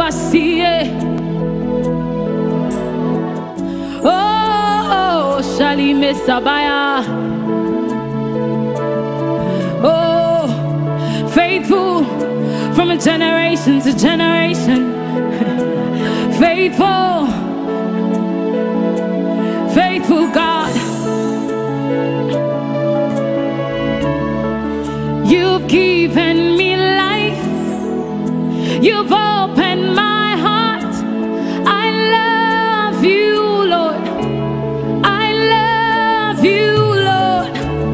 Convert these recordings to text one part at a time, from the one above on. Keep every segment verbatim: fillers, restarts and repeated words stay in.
basie. Oh, Shalime Sabaya. Oh, faithful from a generation to generation. Faithful, faithful God. You've given me life. You've opened my heart. I love you, Lord. I love you, Lord.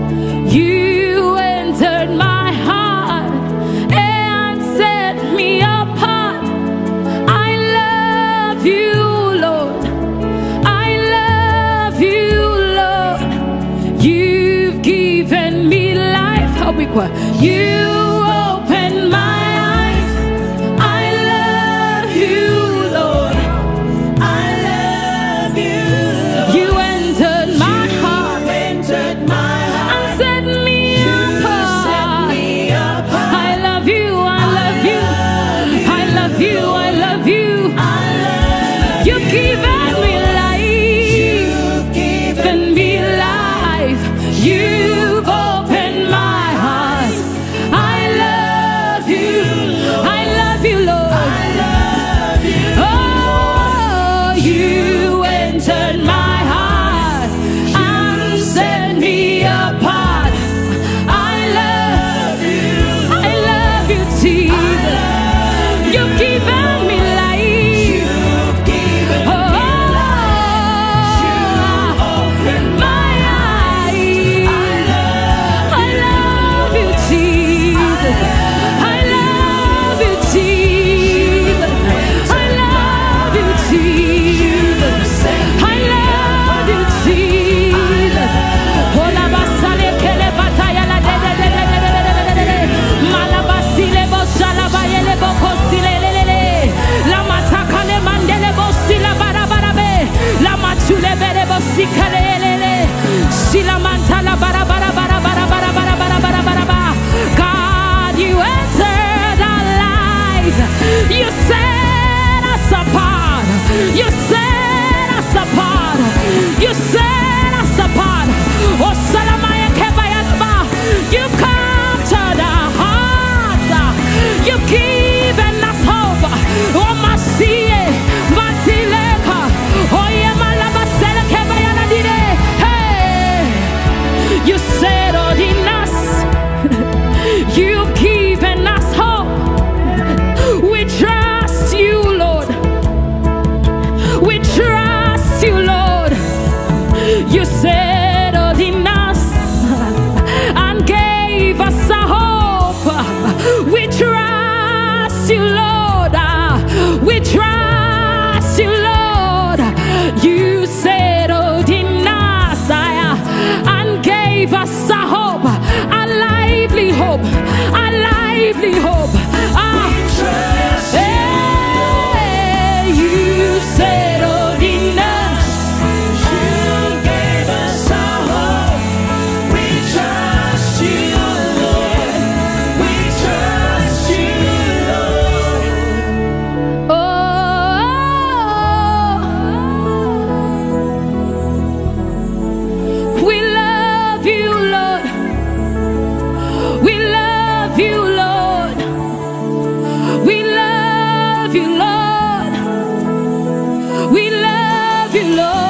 You entered my heart and set me apart. I love you, Lord. I love you, Lord. You've given me life. How big what? You opened my eyes. I love you, Lord. I love you, Lord. You entered my heart. You entered my heart and set me apart. Set me apart. I love you. I love you. I love you. I love you. I love you. You've given me life. You've given me life. You've opened my heart. I love you. I love you, Lord. I love you. Oh, you entered my heart and set me apart. I love you. I love you, Jesus. You've given me life. You've given me life. You opened my eyes. I love you, Jesus. I love you, Jesus. I love you, Jesus. I love you, Jesus. Hola basale kele bataya la de de de de de de de de de. Malabasile boshala bayele bokosile le le le. La mataka le mandele bosila bara bara be. La machule bere bosikale le le. Sila mantala bara bara bara bara bara bara bara bara bara bara. God, you entered our lives. You set us apart. You set us apart. You set us apart. Oh, Salamaya Kebayaba. You've captured our hearts. You've given us hope. Oh, Masie, Matileka. Oh, Yamalabasela Kebayana Dide. Hey, you settled in us. You've given us hope. We trust you, Lord. We trust you, Lord. You settled in us and gave us a hope. We trust you, Lord. We trust you, Lord. You settled in us and gave us a hope, a lively hope, a lively hope. Ah, hey, you settled in us. You gave us a hope. We trust you, Lord. We trust you, Lord. Oh, we love you, Lord. We love you, Lord. We love you, Lord. We love you, Lord.